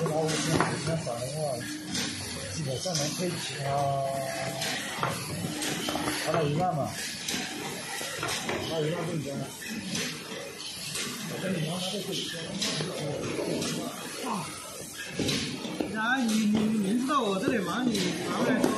拿5000返的话，基本上能配齐他到1万嘛，拿1万挣钱了。我跟你拿这个啊，你知道我这里忙，你拿过来。